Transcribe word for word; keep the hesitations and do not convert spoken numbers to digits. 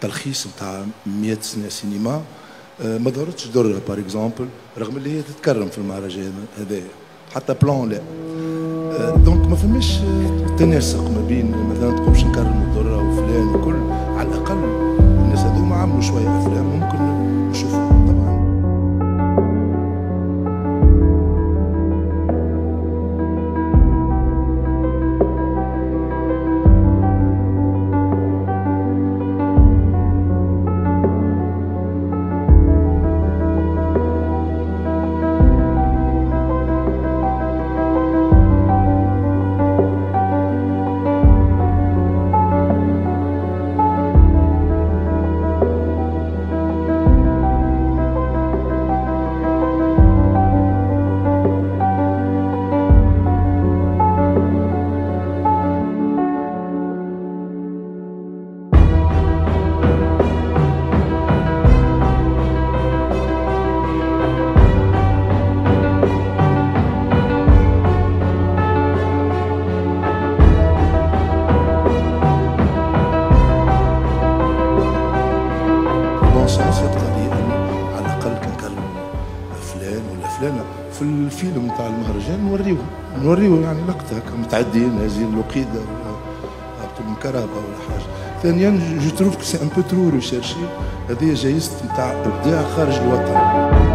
تلخيص نتاع مئة سنه سينما ما دارتش درها بار اكزومبل، رغم اللي هي تتكرم في المهرجان هذايا، حتى بلان لا. دونك ما فماش تناسق ما بين مثلا تقومش نكرموا الدره وفلان وكل، على الاقل الناس هذوما عملوا شويه افلام ممكن نشوفوا طبعا. في الفيلم نتاع المهرجان نوريوه نوريوه يعني لقطه هكا متعدين هذه الوقيده ولا مكرهبه ولا حاجه. ثانيا جو تروف كو سي ان بو ترو ريشيرشي، هذه جايزه نتاع ابداع خارج الوطن.